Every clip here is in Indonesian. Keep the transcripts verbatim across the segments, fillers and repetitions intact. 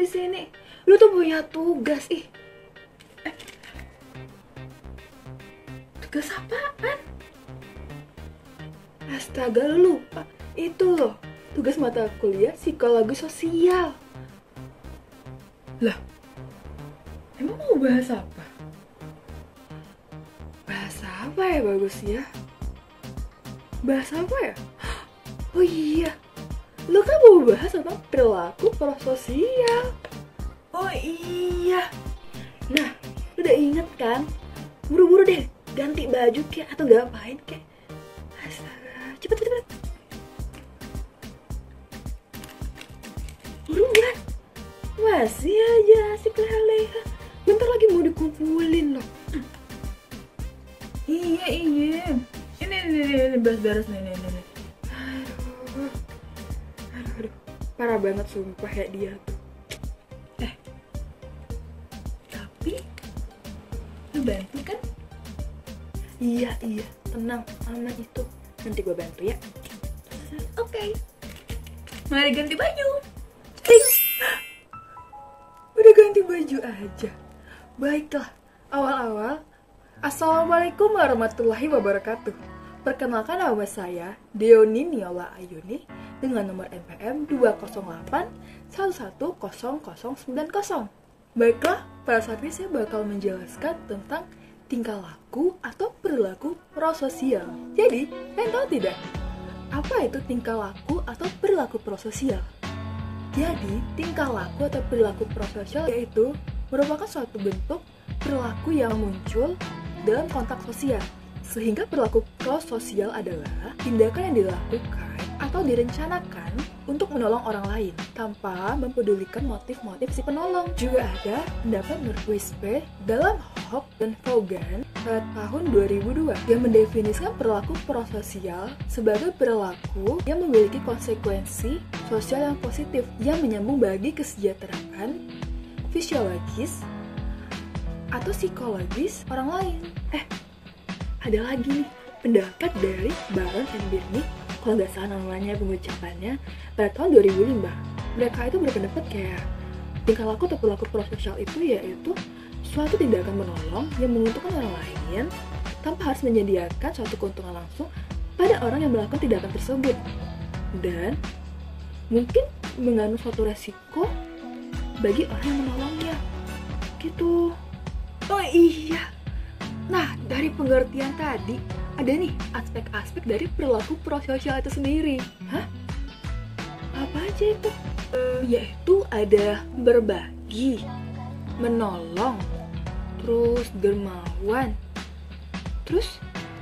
di sini. Lu tuh punya tugas ih. Eh. Tugas apaan? Astaga, lu lupa. Itu loh, tugas mata kuliah psikologi sosial. Lah, emang mau bahas apa? Bahas apa ya bagus ya? Bahas apa ya? Oh iya, lu kan mau bahas tentang perilaku prososial. Oh iya. Nah, lu udah inget kan? Buru-buru deh, ganti baju kek atau ngapain kek. Astaga, cepet cepet cepet. Buruan. Masih aja asik leha-leha. Bentar lagi mau dikumpulin loh. Iya iya. Ini ini ini beres-beres nih nih nih. Aduh. Aduh aduh. Parah banget sumpah kayak dia tuh. Eh. Tapi lu bantu kan? Iya iya, tenang, aman itu. Nanti gue bantu ya. Oke. Okay. Mari ganti baju. Ting. Udah ganti baju aja. Baiklah, awal-awal Assalamualaikum warahmatullahi wabarakatuh. Perkenalkan nama saya Deoni Niola Ayuni dengan nomor N P M dua nol delapan satu satu nol nol sembilan nol. Baiklah, pada saat ini saya bakal menjelaskan tentang tingkah laku atau perilaku prososial. Jadi, kalian tahu tidak? Apa itu tingkah laku atau perilaku prososial? Jadi, tingkah laku atau perilaku prososial yaitu merupakan suatu bentuk perilaku yang muncul dalam kontak sosial. Sehingga perilaku prososial adalah tindakan yang dilakukan atau direncanakan untuk menolong orang lain tanpa mempedulikan motif-motif si penolong. Juga ada pendapat menurut W S P dalam Hope dan Vaughan pada tahun dua ribu dua yang mendefinisikan perilaku prososial sebagai perilaku yang memiliki konsekuensi sosial yang positif yang menyambung bagi kesejahteraan fisiologis atau psikologis orang lain. Eh, ada lagi nih pendapat dari Baron and Birney, kalau nggak salah namanya pengucapannya, pada tahun dua ribu lima. Mereka itu berpendapat kayak tingkah laku atau perilaku prososial itu yaitu suatu tindakan menolong yang menguntungkan orang lain tanpa harus menyediakan suatu keuntungan langsung pada orang yang melakukan tindakan tersebut, dan mungkin mengandung suatu resiko bagi orang yang menolongnya gitu. Oh iya, nah dari pengertian tadi ada nih aspek-aspek dari perilaku prososial itu sendiri. Hah? Apa aja itu? Uh, yaitu ada berbagi, menolong, terus dermawan, terus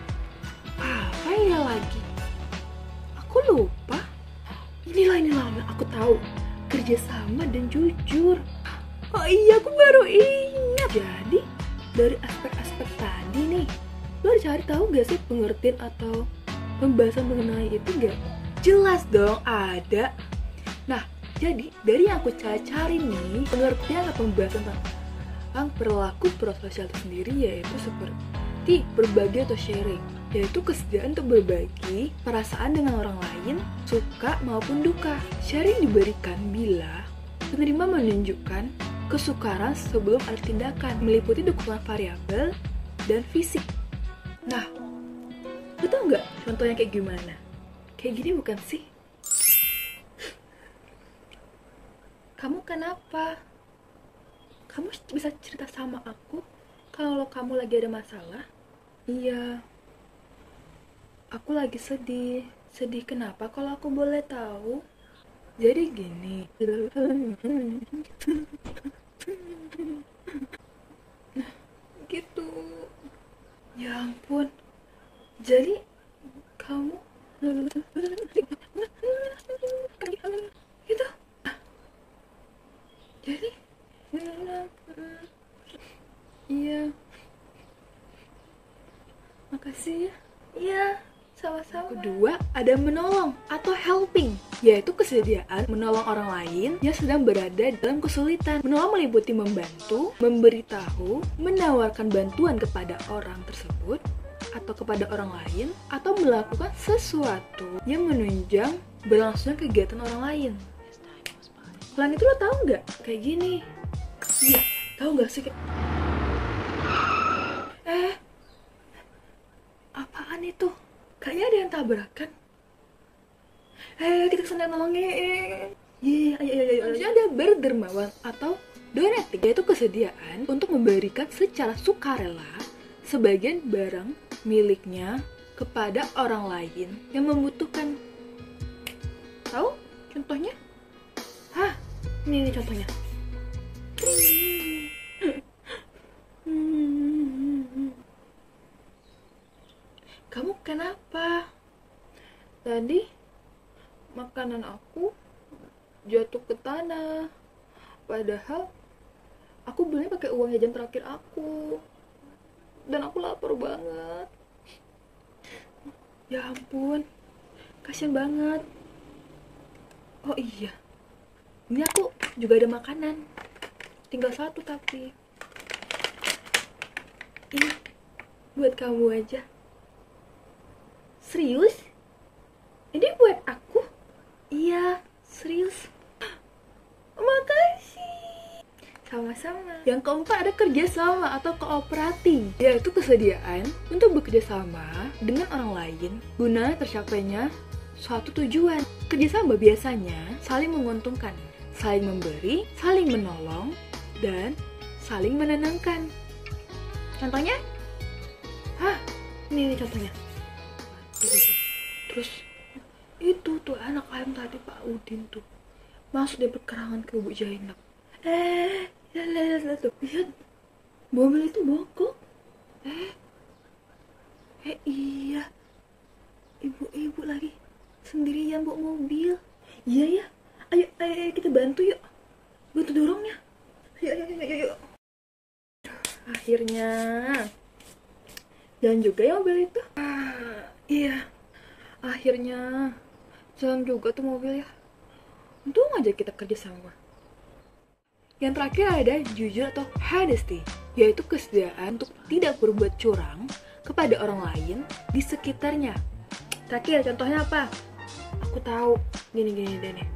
apa ya lagi? Aku lupa. Inilah inilah aku tahu, kerjasama dan jujur. Oh iya, aku baru ingat. Jadi dari aspek-aspek tadi nih, lo cari tahu gak sih pengertian atau pembahasan mengenai itu gak? Jelas dong ada. Nah, jadi dari yang aku cari-cari nih, pengertian atau pembahasan tentang perilaku prososial itu sendiri yaitu seperti berbagi atau sharing, yaitu kesediaan untuk berbagi perasaan dengan orang lain, suka maupun duka. Sharing diberikan bila penerima menunjukkan kesukaran sebelum ada tindakan, meliputi dukungan variabel dan fisik. Nah, lu tau nggak contohnya kayak gimana? Kayak gini bukan sih? Kamu kenapa? Kamu bisa cerita sama aku kalau kamu lagi ada masalah? Iya, aku lagi sedih. Sedih kenapa kalau aku boleh tahu? Jadi gini. Nah, gitu. Ya ampun. Jadi kamu gitu. Jadi iya. Makasih ya. Iya. Sama-sama. Kedua, ada menolong atau helping, yaitu kesediaan menolong orang lain yang sedang berada dalam kesulitan. Menolong meliputi membantu, memberitahu, menawarkan bantuan kepada orang tersebut atau kepada orang lain, atau melakukan sesuatu yang menunjang berlangsungnya kegiatan orang lain. Pelan itu lo tahu nggak? Kayak gini. Iya, tahu nggak sih? Kayak... Eh, apaan itu? Kayaknya ada yang tabrakan. Eh, kita kesana nolongin. Iya, iya, iya, iya. Manusia ada berdermawan atau donating, yaitu kesediaan untuk memberikan secara sukarela sebagian barang miliknya kepada orang lain yang membutuhkan. Tahu contohnya? Hah, ini, ini contohnya. Kamu kenapa? Tadi makanan aku jatuh ke tanah. Padahal aku belinya pakai uang jajan terakhir aku. Dan aku lapar banget. Ya ampun, kasian banget. Oh iya, ini aku juga ada makanan. Tinggal satu tapi. Ini buat kamu aja. Serius? Ini buat aku? Iya, serius. Makasih. Sama-sama. Yang keempat ada kerjasama atau cooperating, yaitu kesediaan untuk bekerjasama dengan orang lain guna tercapainya suatu tujuan. Kerjasama biasanya saling menguntungkan, saling memberi, saling menolong, dan saling menenangkan. Contohnya? Hah, ini, ini contohnya. Terus itu tuh anak ayam tadi Pak Udin tuh masuk dia berkerangan ke Bu Jainab. Eh, lihat, lihat, lihat tuh, lihat mobil itu mogok. Eh, eh iya, ibu-ibu lagi sendirian bawa mobil. Iya ya, ayo, ayo, ayo kita bantu yuk, bantu dorongnya. Ayo, ayo, ayo, ayo, ayo. Akhirnya, jalan juga ya mobil itu. Ah, iya, akhirnya jalan juga tuh mobil ya. Untung aja kita kerja sama. Yang terakhir ada jujur atau honesty, yaitu kesediaan untuk tidak berbuat curang kepada orang lain di sekitarnya. Terakhir, contohnya apa? Aku tahu, gini-gini deh nih.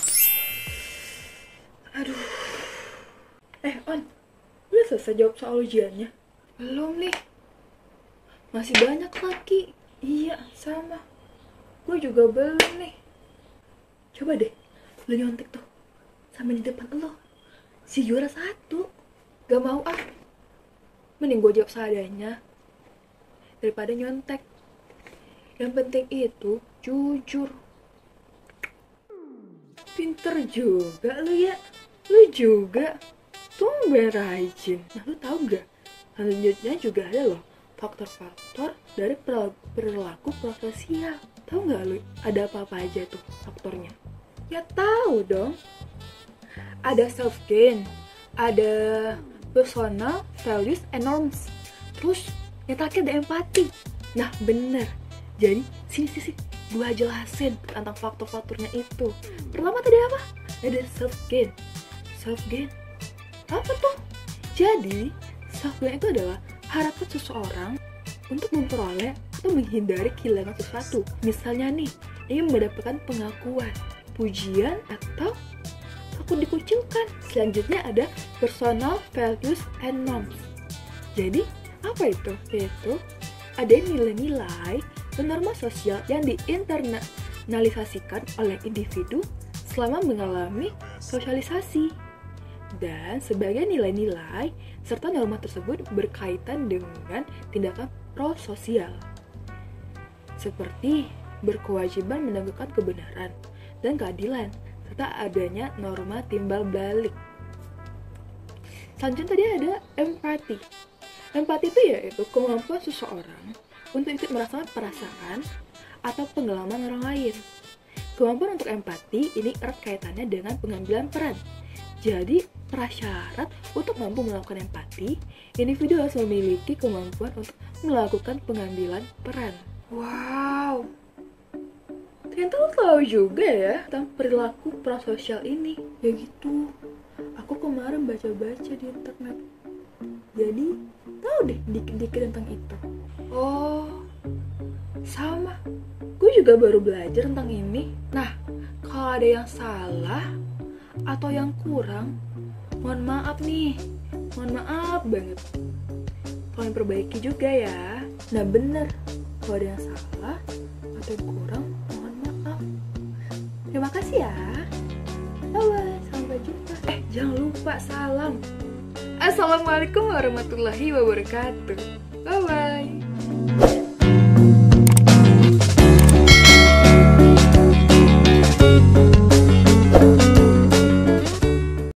Aduh. Eh, On, udah selesai jawab soal ujiannya? Belum nih. Masih banyak lagi. Iya, sama. Gue juga belum nih. Coba deh, lu nyontek tuh sama di depan lo. Si juara satu. Gak mau ah. Mending gue jawab seadanya daripada nyontek. Yang penting itu jujur. Pinter juga lu ya. Lu juga tumben rajin. Nah lu tahu gak, selanjutnya juga ada loh faktor-faktor dari perilaku prososial. Tahu gak lu ada apa-apa aja tuh faktornya? Ya tahu dong. Ada self gain, ada personal values and norms. Terus yang terakhir ada empati. Nah bener. Jadi sini sini gua jelasin tentang faktor-faktornya itu. Pertama tadi apa? Ada self gain. Self gain apa tuh? Jadi self gain itu adalah harapan seseorang untuk memperoleh atau menghindari kehilangan sesuatu. Misalnya nih, ingin mendapatkan pengakuan, pujian, atau takut dikucilkan. Selanjutnya ada personal values and norms. Jadi apa itu? Yaitu ada nilai-nilai dan norma sosial yang diinternalisasikan oleh individu selama mengalami sosialisasi. Dan sebagai nilai-nilai serta norma tersebut berkaitan dengan tindakan prososial, seperti berkewajiban menegakkan kebenaran dan keadilan, serta adanya norma timbal balik. Selanjutnya tadi ada empati. Empati itu yaitu kemampuan seseorang untuk ikut merasakan perasaan atau pengalaman orang lain. Kemampuan untuk empati ini erat kaitannya dengan pengambilan peran. Jadi, prasyarat untuk mampu melakukan empati, individu harus memiliki kemampuan untuk melakukan pengambilan peran. Wow, ternyata lo tahu juga ya tentang perilaku prososial ini. Ya gitu, aku kemarin baca-baca di internet. Jadi, tahu deh dikit-dikit tentang itu. Oh, sama. Gue juga baru belajar tentang ini. Nah, kalau ada yang salah atau yang kurang, mohon maaf nih, mohon maaf banget. Tolong perbaiki juga ya. Nah bener, kalau ada yang salah atau yang kurang, mohon maaf. Terima kasih ya. Bye-bye, sampai jumpa. Eh, jangan lupa salam. Assalamualaikum warahmatullahi wabarakatuh. Bye-bye.